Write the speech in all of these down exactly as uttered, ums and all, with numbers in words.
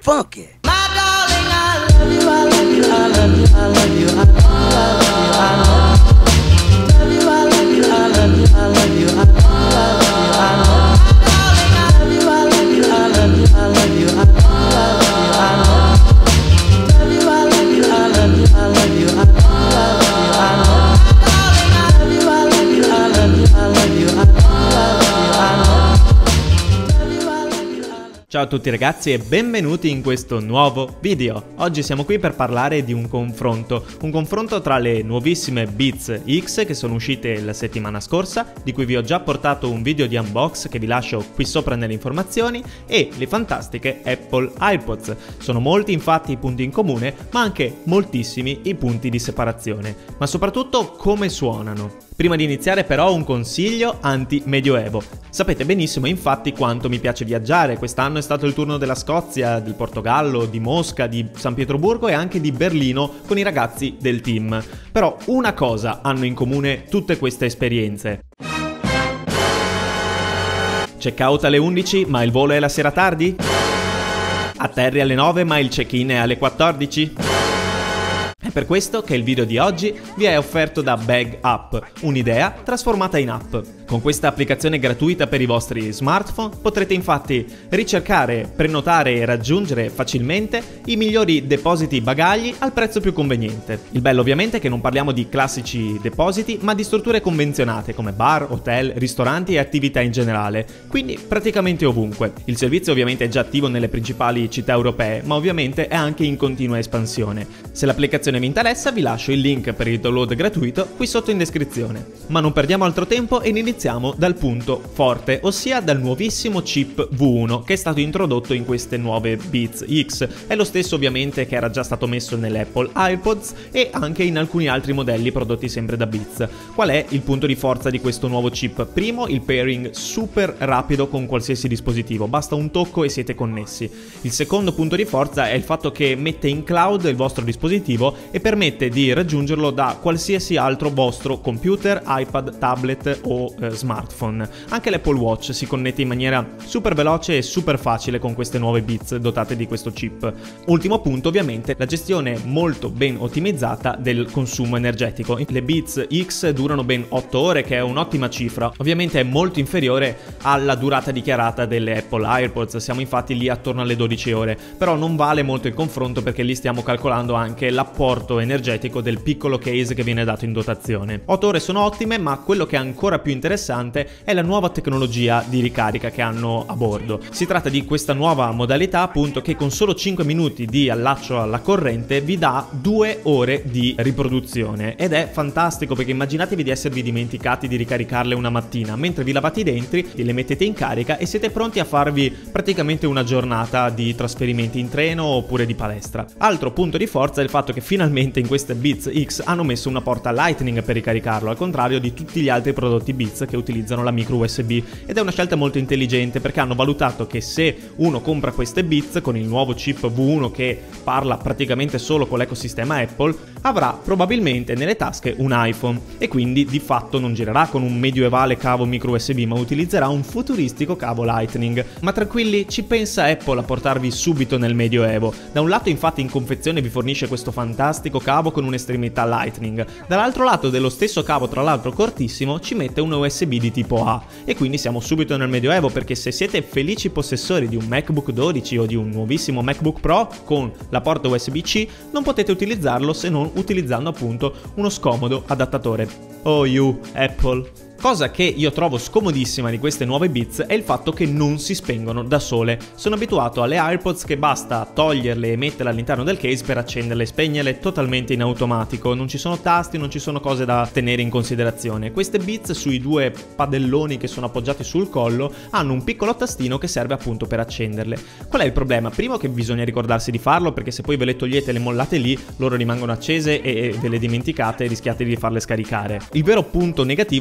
funky. My darling, I love you, I love you, I love you, I love you, I love you, I love you. Ciao a tutti ragazzi e benvenuti in questo nuovo video. Oggi siamo qui per parlare di un confronto, un confronto tra le nuovissime Beats X che sono uscite la settimana scorsa, di cui vi ho già portato un video di unbox che vi lascio qui sopra nelle informazioni, e le fantastiche Apple AirPods. Sono molti infatti i punti in comune, ma anche moltissimi i punti di separazione, ma soprattutto come suonano. Prima di iniziare però un consiglio anti-medioevo. Sapete benissimo infatti quanto mi piace viaggiare. Quest'anno è stato il turno della Scozia, del Portogallo, di Mosca, di San Pietroburgo e anche di Berlino con i ragazzi del team. Però una cosa hanno in comune tutte queste esperienze. Check-out alle undici ma il volo è la sera tardi? Atterri alle nove ma il check-in è alle quattordici? È per questo che il video di oggi vi è offerto da Bag App, un'idea trasformata in app. Con questa applicazione gratuita per i vostri smartphone potrete infatti ricercare, prenotare e raggiungere facilmente i migliori depositi bagagli al prezzo più conveniente. Il bello ovviamente è che non parliamo di classici depositi, ma di strutture convenzionate come bar, hotel, ristoranti e attività in generale, quindi praticamente ovunque. Il servizio ovviamente è già attivo nelle principali città europee, ma ovviamente è anche in continua espansione. Se l'applicazione vi interessa vi lascio il link per il download gratuito qui sotto in descrizione. Ma non perdiamo altro tempo e iniziamo dal punto forte, ossia dal nuovissimo chip V uno che è stato introdotto in queste nuove Beats X. È lo stesso ovviamente che era già stato messo nelle Apple AirPods e anche in alcuni altri modelli prodotti sempre da Beats. Qual è il punto di forza di questo nuovo chip? Primo, il pairing super rapido con qualsiasi dispositivo, basta un tocco e siete connessi. Il secondo punto di forza è il fatto che mette in cloud il vostro dispositivo e permette di raggiungerlo da qualsiasi altro vostro computer, iPad, tablet o eh, smartphone. Anche l'Apple Watch si connette in maniera super veloce e super facile con queste nuove Beats dotate di questo chip. Ultimo punto ovviamente la gestione molto ben ottimizzata del consumo energetico. Le Beats X durano ben otto ore, che è un'ottima cifra. Ovviamente è molto inferiore alla durata dichiarata delle Apple AirPods, siamo infatti lì attorno alle dodici ore, però non vale molto il confronto perché lì stiamo calcolando anche l'apporto energetico del piccolo case che viene dato in dotazione. otto ore sono ottime, ma quello che è ancora più interessante è la nuova tecnologia di ricarica che hanno a bordo. Si tratta di questa nuova modalità appunto che con solo cinque minuti di allaccio alla corrente vi dà due ore di riproduzione, ed è fantastico perché immaginatevi di esservi dimenticati di ricaricarle una mattina, mentre vi lavate i denti, le mettete in carica e siete pronti a farvi praticamente una giornata di trasferimenti in treno oppure di palestra. Altro punto di forza è il fatto che finalmente in queste Beats X hanno messo una porta Lightning per ricaricarlo, al contrario di tutti gli altri prodotti Beats che utilizzano la micro U S B, ed è una scelta molto intelligente perché hanno valutato che se uno compra queste Beats con il nuovo chip V uno che parla praticamente solo con l'ecosistema Apple, avrà probabilmente nelle tasche un iPhone e quindi di fatto non girerà con un medioevale cavo micro U S B ma utilizzerà un futuristico cavo Lightning. Ma tranquilli, ci pensa Apple a portarvi subito nel medioevo. Da un lato infatti in confezione vi fornisce questo fantastico cavo con un'estremità Lightning, dall'altro lato dello stesso cavo, tra l'altro cortissimo, ci mette un U S B di tipo A, e quindi siamo subito nel medioevo, perché se siete felici possessori di un MacBook dodici o di un nuovissimo MacBook Pro con la porta U S B C non potete utilizzarlo se non utilizzando appunto uno scomodo adattatore. Oh you Apple! Cosa che io trovo scomodissima di queste nuove Beats è il fatto che non si spengono da sole. Sono abituato alle AirPods che basta toglierle e metterle all'interno del case per accenderle e spegnerle totalmente in automatico. Non ci sono tasti, non ci sono cose da tenere in considerazione. Queste Beats sui due padelloni che sono appoggiati sul collo hanno un piccolo tastino che serve appunto per accenderle. Qual è il problema? Primo, che bisogna ricordarsi di farlo, perché se poi ve le togliete e le mollate lì, loro rimangono accese e ve le dimenticate e rischiate di farle scaricare. Il vero punto negativo è il fatto che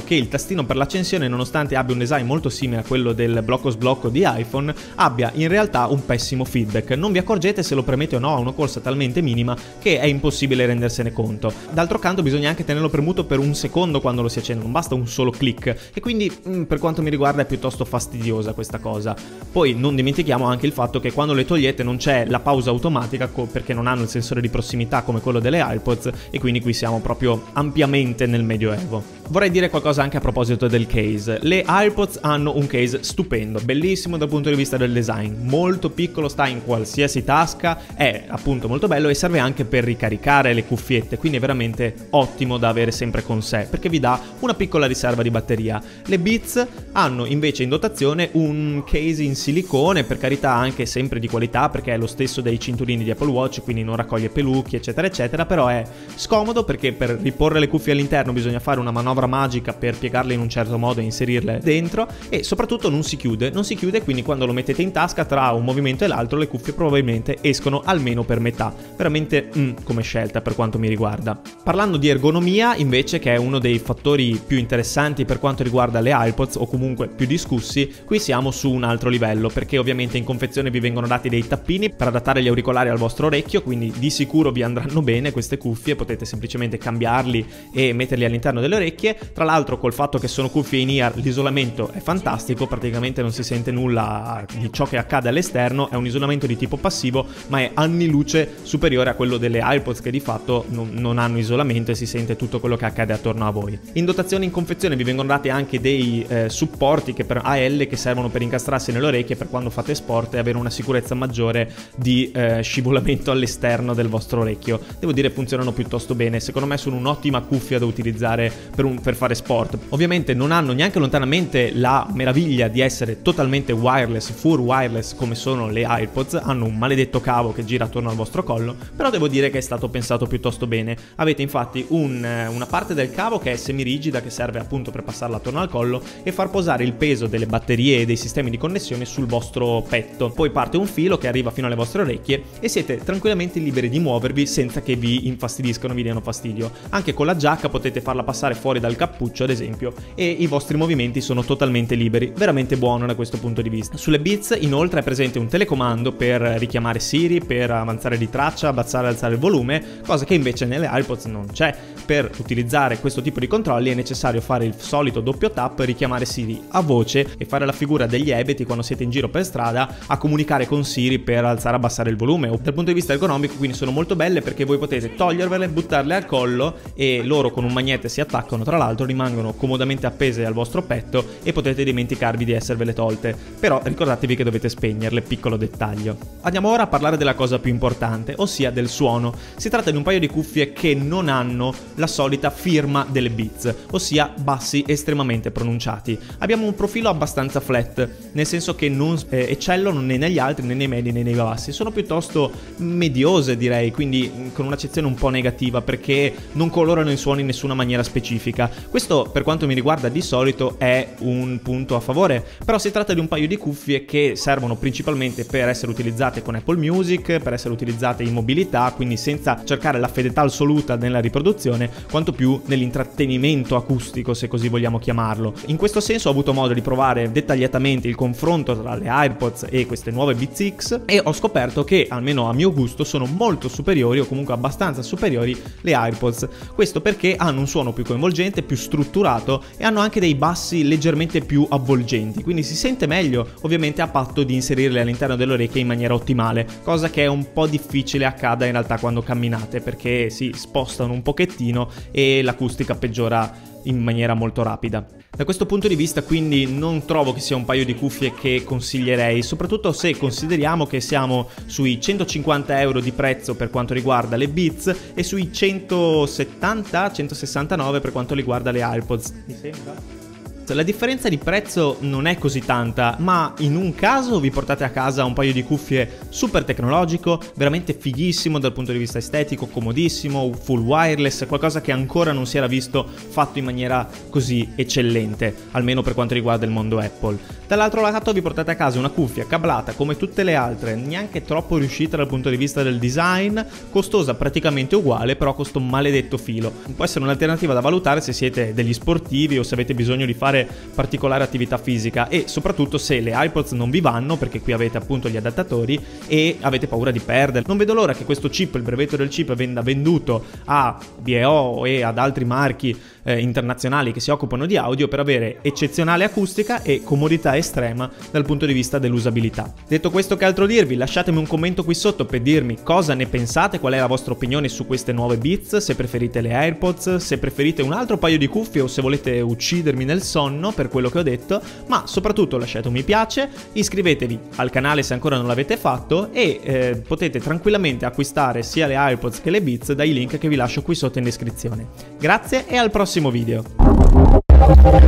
che il tastino per l'accensione, nonostante abbia un design molto simile a quello del blocco sblocco di iPhone, abbia in realtà un pessimo feedback. Non vi accorgete se lo premete o no a una corsa talmente minima che è impossibile rendersene conto. D'altro canto bisogna anche tenerlo premuto per un secondo quando lo si accende, non basta un solo click, e quindi mh, per quanto mi riguarda è piuttosto fastidiosa questa cosa. Poi non dimentichiamo anche il fatto che quando le togliete non c'è la pausa automatica perché non hanno il sensore di prossimità come quello delle AirPods, e quindi qui siamo proprio ampiamente nel medioevo. Vorrei dire qualcosa anche a proposito del case. Le AirPods hanno un case stupendo, bellissimo dal punto di vista del design, molto piccolo, sta in qualsiasi tasca, è appunto molto bello e serve anche per ricaricare le cuffiette, quindi è veramente ottimo da avere sempre con sé perché vi dà una piccola riserva di batteria. Le Beats hanno invece in dotazione un case in silicone, per carità anche sempre di qualità perché è lo stesso dei cinturini di Apple Watch, quindi non raccoglie pelucchi eccetera eccetera, però è scomodo perché per riporre le cuffie all'interno bisogna fare una manovra magica per piegarle in un certo modo e inserirle dentro, e soprattutto non si chiude, non si chiude quindi quando lo mettete in tasca tra un movimento e l'altro le cuffie probabilmente escono almeno per metà. Veramente mm, come scelta per quanto mi riguarda. Parlando di ergonomia invece, che è uno dei fattori più interessanti per quanto riguarda le AirPods o comunque più discussi, qui siamo su un altro livello perché ovviamente in confezione vi vengono dati dei tappini per adattare gli auricolari al vostro orecchio, quindi di sicuro vi andranno bene queste cuffie, potete semplicemente cambiarli e metterli all'interno delle orecchie. Tra l'altro col fatto che sono cuffie in ear l'isolamento è fantastico, praticamente non si sente nulla di ciò che accade all'esterno, è un isolamento di tipo passivo ma è anni luce superiore a quello delle AirPods che di fatto non, non hanno isolamento e si sente tutto quello che accade attorno a voi. In dotazione in confezione vi vengono dati anche dei eh, supporti che per A L che servono per incastrarsi nelle orecchie per quando fate sport e avere una sicurezza maggiore di eh, scivolamento all'esterno del vostro orecchio. Devo dire funzionano piuttosto bene, secondo me sono un'ottima cuffia da utilizzare per un per fare sport. Ovviamente non hanno neanche lontanamente la meraviglia di essere totalmente wireless, full wireless come sono le AirPods, hanno un maledetto cavo che gira attorno al vostro collo, però devo dire che è stato pensato piuttosto bene. Avete infatti un, una parte del cavo che è semirigida che serve appunto per passarla attorno al collo e far posare il peso delle batterie e dei sistemi di connessione sul vostro petto. Poi parte un filo che arriva fino alle vostre orecchie e siete tranquillamente liberi di muovervi senza che vi infastidiscano, vi diano fastidio. Anche con la giacca potete farla passare fuori dal cappuccio ad esempio e i vostri movimenti sono totalmente liberi, veramente buono da questo punto di vista. Sulle Beats inoltre è presente un telecomando per richiamare Siri, per avanzare di traccia, abbassare e alzare il volume, cosa che invece nelle AirPods non c'è. Per utilizzare questo tipo di controlli è necessario fare il solito doppio tap, richiamare Siri a voce e fare la figura degli ebeti quando siete in giro per strada a comunicare con Siri per alzare e abbassare il volume. Dal punto di vista ergonomico quindi sono molto belle perché voi potete togliervele, buttarle al collo e loro con un magnete si attaccano, tra l'altro rimangono comodamente appese al vostro petto e potete dimenticarvi di esservele tolte, però ricordatevi che dovete spegnerle, piccolo dettaglio. Andiamo ora a parlare della cosa più importante, ossia del suono. Si tratta di un paio di cuffie che non hanno la solita firma delle Beats, ossia bassi estremamente pronunciati. Abbiamo un profilo abbastanza flat, nel senso che non eh, eccellono né negli altri né nei medi né nei bassi, sono piuttosto mediose direi, quindi con un'accezione un po' negativa perché non colorano i suoni in nessuna maniera specifica. Questo per quanto mi riguarda di solito è un punto a favore, però si tratta di un paio di cuffie che servono principalmente per essere utilizzate con Apple Music, per essere utilizzate in mobilità, quindi senza cercare la fedeltà assoluta nella riproduzione, quanto più nell'intrattenimento acustico, se così vogliamo chiamarlo. In questo senso ho avuto modo di provare dettagliatamente il confronto tra le AirPods e queste nuove Beats X e ho scoperto che, almeno a mio gusto, sono molto superiori o comunque abbastanza superiori le AirPods. Questo perché hanno un suono più coinvolgente, più strutturato e hanno anche dei bassi leggermente più avvolgenti, quindi si sente meglio, ovviamente a patto di inserirle all'interno delle orecchie in maniera ottimale, cosa che è un po' difficile accada in realtà quando camminate perché si spostano un pochettino e l'acustica peggiora in maniera molto rapida. Da questo punto di vista quindi non trovo che sia un paio di cuffie che consiglierei, soprattutto se consideriamo che siamo sui centocinquanta euro di prezzo per quanto riguarda le Beats e sui centosettanta centosessantanove per quanto riguarda le AirPods. Mi sembra? La differenza di prezzo non è così tanta, ma in un caso vi portate a casa un paio di cuffie super tecnologico, veramente fighissimo dal punto di vista estetico, comodissimo, full wireless, qualcosa che ancora non si era visto fatto in maniera così eccellente, almeno per quanto riguarda il mondo Apple. Dall'altro lato vi portate a casa una cuffia cablata come tutte le altre, neanche troppo riuscita dal punto di vista del design, costosa praticamente uguale, però costa un maledetto filo. Può essere un'alternativa da valutare se siete degli sportivi o se avete bisogno di fare particolare attività fisica, e soprattutto se le AirPods non vi vanno, perché qui avete appunto gli adattatori e avete paura di perdere. Non vedo l'ora che questo chip, il brevetto del chip, venga venduto a B E O e ad altri marchi eh, internazionali che si occupano di audio, per avere eccezionale acustica e comodità estrema dal punto di vista dell'usabilità. Detto questo, che altro dirvi? Lasciatemi un commento qui sotto per dirmi cosa ne pensate, qual è la vostra opinione su queste nuove Beats, se preferite le AirPods, se preferite un altro paio di cuffie o se volete uccidermi nel sonno per quello che ho detto, ma soprattutto lasciate un mi piace, iscrivetevi al canale se ancora non l'avete fatto e eh, potete tranquillamente acquistare sia le AirPods che le Beats dai link che vi lascio qui sotto in descrizione. Grazie e al prossimo video!